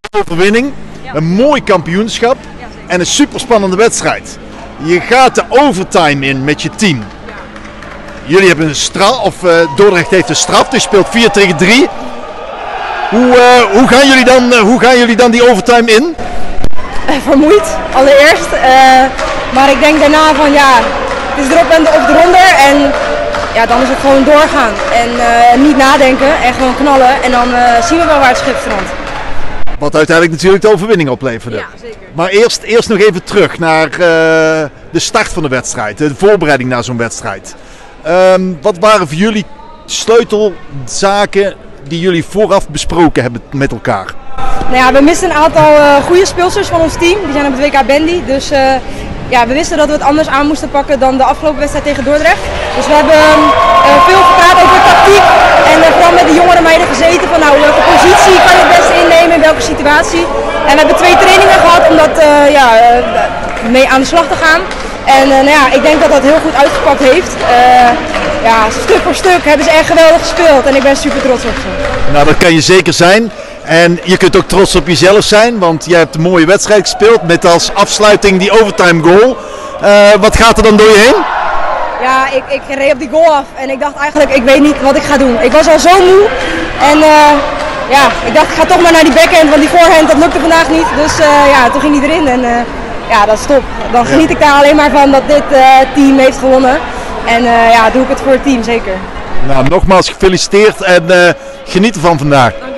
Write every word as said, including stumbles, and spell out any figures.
overwinning, een mooi kampioenschap en een superspannende wedstrijd. Je gaat de overtime in met je team. Jullie hebben een straf, of uh, Dordrecht heeft een straf, dus je speelt vier tegen drie. Hoe, uh, hoe, gaan jullie dan, uh, hoe gaan jullie dan die overtime in? Vermoeid, allereerst. Uh, maar ik denk daarna van ja, het is erop en of eronder en ja, dan is het gewoon doorgaan. En uh, niet nadenken en gewoon knallen en dan uh, zien we wel waar het schip strandt. Wat uiteindelijk natuurlijk de overwinning opleverde. Ja, zeker. Maar eerst, eerst nog even terug naar uh, de start van de wedstrijd, de voorbereiding naar zo'n wedstrijd. Um, wat waren voor jullie sleutelzaken die jullie vooraf besproken hebben met elkaar? Nou ja, we misten een aantal uh, goede speelsters van ons team. Die zijn op het W K Bandy. Dus uh, ja, we wisten dat we het anders aan moesten pakken dan de afgelopen wedstrijd tegen Dordrecht. Dus we hebben uh, veel gepraat over tactiek. En uh, vooral met de jongere meiden gezeten van nou, welke positie kan je het beste innemen, in welke situatie. En we hebben twee trainingen gehad om dat uh, ja, uh, mee aan de slag te gaan. En uh, nou ja, ik denk dat dat heel goed uitgepakt heeft. Uh, ja, stuk voor stuk hebben ze echt geweldig gespeeld en ik ben super trots op ze. Nou, dat kan je zeker zijn. En je kunt ook trots op jezelf zijn, want je hebt een mooie wedstrijd gespeeld met als afsluiting die overtime goal. Uh, wat gaat er dan door je heen? Ja, ik, ik reed op die goal af en ik dacht eigenlijk, ik weet niet wat ik ga doen. Ik was al zo moe en uh, ja, ik dacht ik ga toch maar naar die backhand, want die voorhand dat lukte vandaag niet. Dus uh, ja, toen ging die erin en uh, ja, dat is top. Dan geniet ja. ik daar alleen maar van dat dit uh, team heeft gewonnen. En uh, ja, doe ik het voor het team zeker. Nou, nogmaals gefeliciteerd en uh, geniet ervan vandaag.